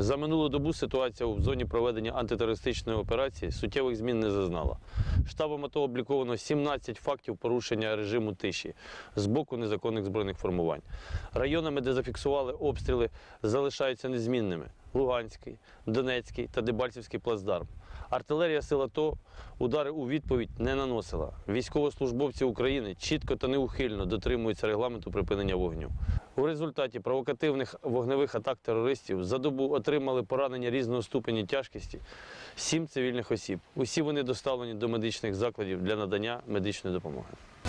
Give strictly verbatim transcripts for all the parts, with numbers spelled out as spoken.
За минулу добу ситуація у зоні проведення антитерористичної операції суттєвих змін не зазнала. Штабом АТО обліковано сімнадцять фактів порушення режиму тиші з боку незаконних збройних формувань. Районами, де зафіксували обстріли, залишаються незмінними – Луганський, Донецький та Дебальцевський плацдарм. Артилерія сил АТО удари у відповідь не наносила. Військовослужбовці України чітко та неухильно дотримуються регламенту припинення вогню. У результаті провокативних вогневих атак терористів за добу отримали поранення різного ступені тяжкості сім цивільних осіб. Усі вони доставлені до медичних закладів для надання медичної допомоги.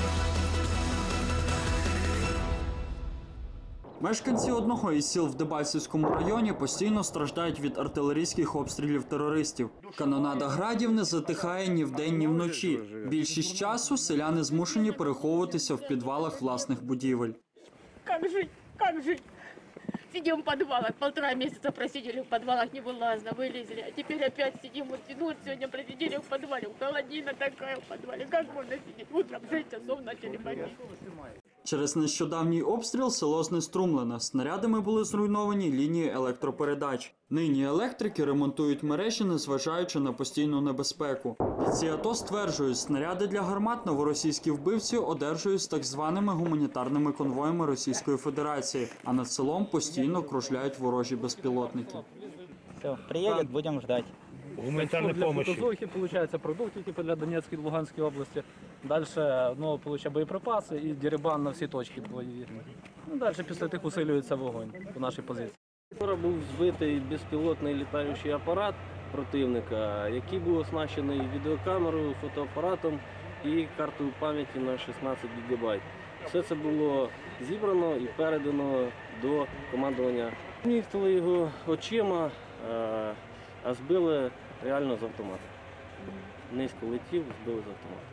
Мешканці одного із сіл в Дебальцевському районі постійно страждають від артилерійських обстрілів терористів. Канонада градів не затихає ні вдень, ні вночі. Більшість часу селяни змушені переховуватися в підвалах власних будівель. Як жити? Як жити? Сидим в подвалах, полтора месяца просидели в подвалах, невылазно, вылезли. А теперь опять сидим, вот, ну, вот сегодня просидели в подвале, холодина такая в подвале. Как можно сидеть? Утром в шесть часов начали бомбить. Через нещодавній обстріл село знеструмлене. Снарядами були зруйновані лінії електропередач. Нині електрики ремонтують мережі, незважаючи на постійну небезпеку. Бійці АТО стверджують, снаряди для гармат новоросійські вбивці одержують з так званими гуманітарними конвоями Російської Федерації, а над селом постійно кружляють ворожі безпілотники. Все, приедет, будем ждать. Гуманитарной помощи. Для получается продукты типа для Донецкой и Луганской области. Дальше, ну, получается боеприпасы и дерибан на всі точки бойові. Ну, дальше після тих усилюється вогонь по нашій позиції. Вчора був збитий безпілотний літаючий апарат противника, який був оснащений відеокамерою, фотоапаратом і картою пам'яті на шістнадцять гігабайт. Все це було зібрано і передано до командування. Ніхтали його очима, а збили реально з автомата. Низько летів, збили з автомата.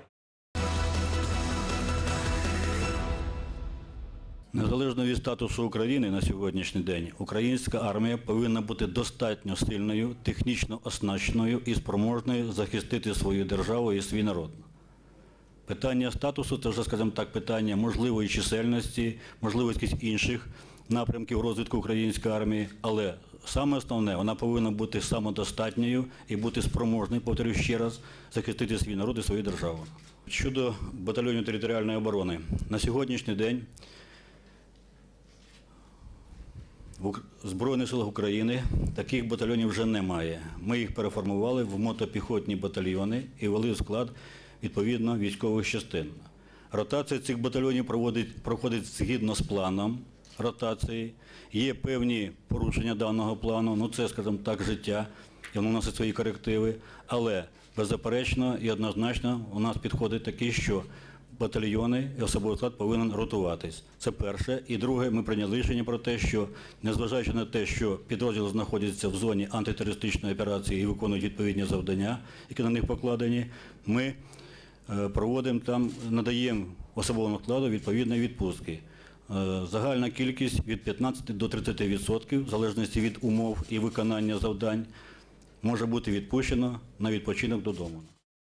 Незалежно від статусу України на сьогоднішній день, українська армія повинна бути достатньо сильною, технічно оснащеною і спроможною захистити свою державу і свій народ. Питання статусу – це вже, скажімо так, питання можливої чисельності, можливості інших напрямків розвитку української армії, але саме основне, вона повинна бути самодостатньою і бути спроможною, повторюю ще раз, захистити свій народ і свою державу. Щодо батальйонів територіальної оборони, на сьогоднішній день в Збройних силах України таких батальйонів вже немає. Ми їх переформували в мотопіхотні батальйони і ввели в склад, відповідно, військових частин. Ротація цих батальйонів проводить, проходить згідно з планом ротації. Є певні порушення даного плану, ну це, скажімо так, життя, і воно носить свої корективи, але беззаперечно і однозначно у нас підходить такі, що батальйони і особовий склад повинен ротуватись. Це перше. І друге, ми прийняли рішення про те, що, незважаючи на те, що підрозділ знаходиться в зоні антитерористичної операції і виконують відповідні завдання, які на них покладені, ми проводимо там, надаємо особовому складу відповідні відпустки. Загальна кількість від п'ятнадцяти до тридцяти відсотків, в залежності від умов і виконання завдань, може бути відпущено на відпочинок додому.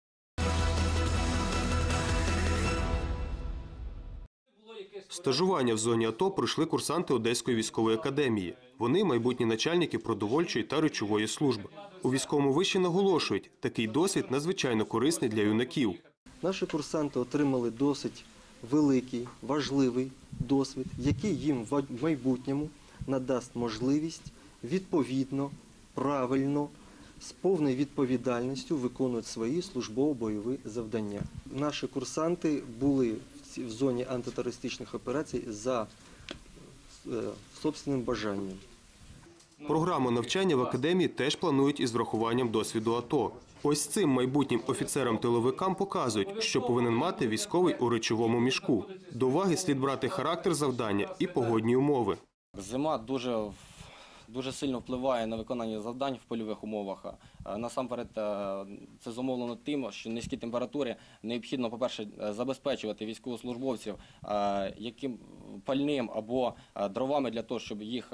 Стажування в зоні АТО пройшли курсанти Одеської військової академії. Вони – майбутні начальники продовольчої та речової служби. У військовому виші наголошують, такий досвід надзвичайно корисний для юнаків. Наші курсанти отримали досить великий, важливий досвід, який їм в майбутньому надасть можливість відповідно, правильно, з повною відповідальністю виконувати свої службово-бойові завдання. Наші курсанти були в зоні антитерористичних операцій за е, собственним бажанням. Програму навчання в академії теж планують із врахуванням досвіду АТО. Ось цим майбутнім офіцерам-тиловикам показують, що повинен мати військовий у речовому мішку. До уваги слід брати характер завдання і погодні умови. Зима дуже, дуже сильно впливає на виконання завдань в польових умовах. Насамперед, це зумовлено тим, що низькі температури необхідно, по-перше, забезпечувати військовослужбовців яким пальним або дровами для того, щоб їх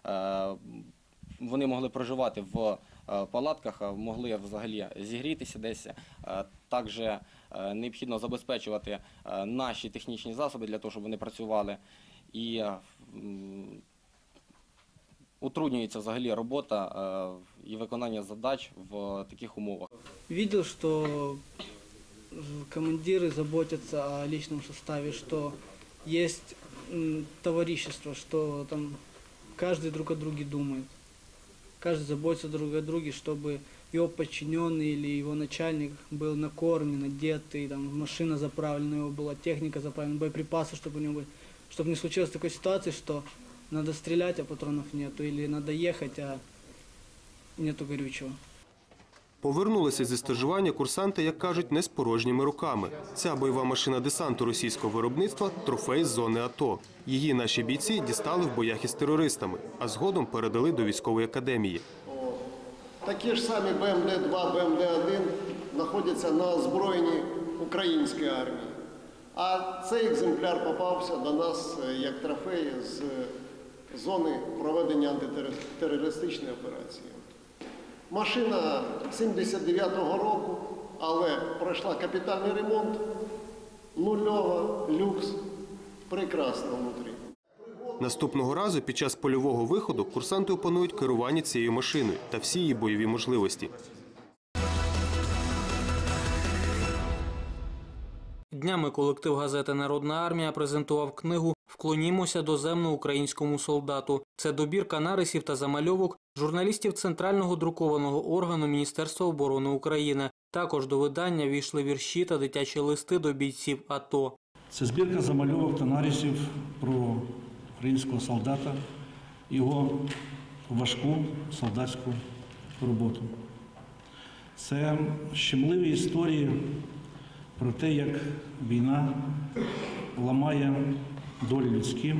вони могли проживати в палатках, могли взагалі зігрітися десь. Також необхідно забезпечувати наші технічні засоби для того, щоб вони працювали. І утруднюється взагалі робота е, і виконання задач в таких умовах. Видел, что командиры заботятся о личном составе, что есть м, товарищество, что там каждый друг о друге думает. Каждый заботится друг о друге, чтобы его подчиненный или его начальник был накормлен, одетый, там, машина заправлена, у него была техника заправлена, боеприпасы, чтобы у него были. Чтобы не случилось такой ситуации, что надо стрелять, а патронов нету, или надо ехать, а нету горючего. Повернулися зі стажування курсанти, як кажуть, не з порожніми руками. Ця бойова машина десанту російського виробництва – трофей з зони АТО. Її наші бійці дістали в боях із терористами, а згодом передали до військової академії. Такі ж самі Б М Д два, Б М Д один знаходяться на озброєнні української армії. А цей екземпляр попався до нас як трофей з зони проведення антитерористичної операції. Машина сімдесят дев'ятого року, але пройшла капітальний ремонт, нульова, люкс, прекрасно внутрі. Наступного разу під час польового виходу курсанти опанують керування цією машиною та всі її бойові можливості. Днями колектив газети «Народна армія» презентував книгу «Вклонімося доземно-українському солдату». Це добірка нарисів та замальовок журналістів Центрального друкованого органу Міністерства оборони України. Також до видання війшли вірші та дитячі листи до бійців АТО. Це збірка замальовок та нарисів про українського солдата, його важку солдатську роботу. Це щемливі історії про те, як війна ламає долі людські.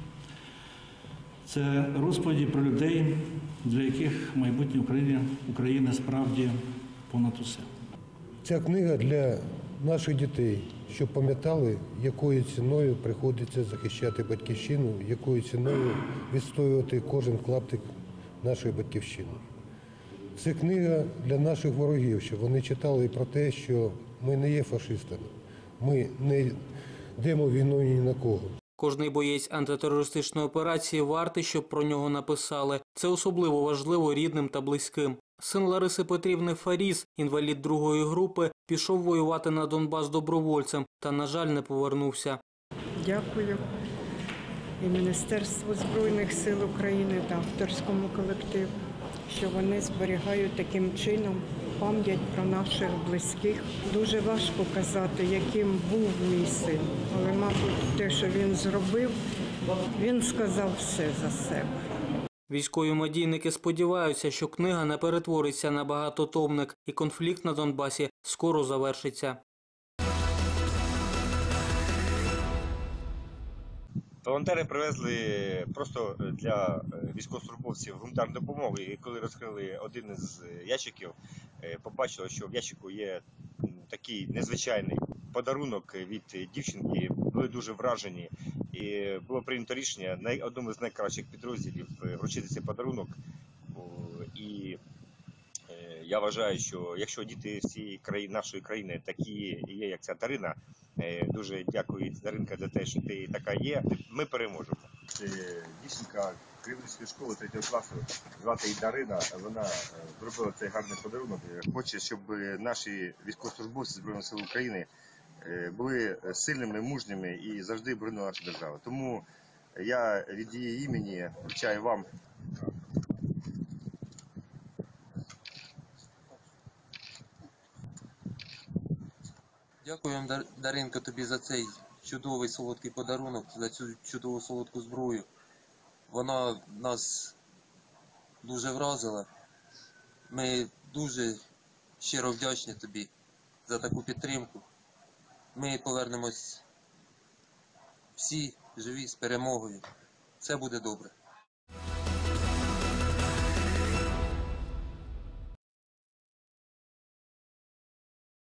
Це розповіді про людей, для яких майбутнє України, України справді понад усе. Ця книга для наших дітей, щоб пам'ятали, якою ціною приходиться захищати батьківщину, якою ціною відстоювати кожен клаптик нашої батьківщини. Це книга для наших ворогів, щоб вони читали про те, що ми не є фашистами, ми не йдемо війною ні на кого. Кожний боєць антитерористичної операції вартий, щоб про нього написали. Це особливо важливо рідним та близьким. Син Лариси Петрівни Фаріс, інвалід другої групи, пішов воювати на Донбас добровольцем та, на жаль, не повернувся. Дякую і Міністерству Збройних сил України та авторському колективу, що вони зберігають таким чином пам'ять про наших близьких. Дуже важко казати, яким був мій син, але, мабуть, те, що він зробив, він сказав все за себе. Військові медійники сподіваються, що книга не перетвориться на багатотомник і конфлікт на Донбасі скоро завершиться. Волонтери привезли просто для військовослужбовців гуманітарну допомогу, і коли розкрили один із ящиків, побачили, що в ящику є такий незвичайний подарунок від дівчинки, були дуже вражені. І було прийнято рішення одному з найкращих підрозділів вручити цей подарунок. І я вважаю, що якщо діти всієї країни, нашої країни такі є, як ця Дарина, дуже дякую, Даринка, за те, що ти така є, ми переможемо. Це дівчинка Кривницької школи третього класу, звати її Дарина, вона зробила цей гарний подарунок. Хоче, щоб наші військовослужбовці Збройних сил України були сильними, мужніми і завжди боронили нашу державу. Тому я від її імені вручаю вам. Дякую вам, Даринко, тобі за цей чудовий солодкий подарунок, за цю чудову солодку зброю. Вона нас дуже вразила. Ми дуже щиро вдячні тобі за таку підтримку. Ми повернемось всі живі з перемогою. Все буде добре.